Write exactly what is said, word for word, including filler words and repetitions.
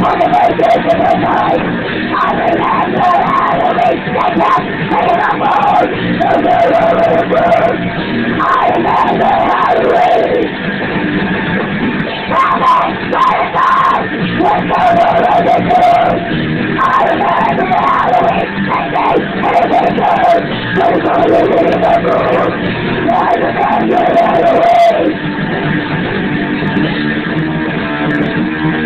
on the verges of the night. I remember how we stepped up in the moon, the middle of the room. I remember how we traveled by the time, the middle of the room. I remember how we stepped up in the moon, the middle of the room. I remember how we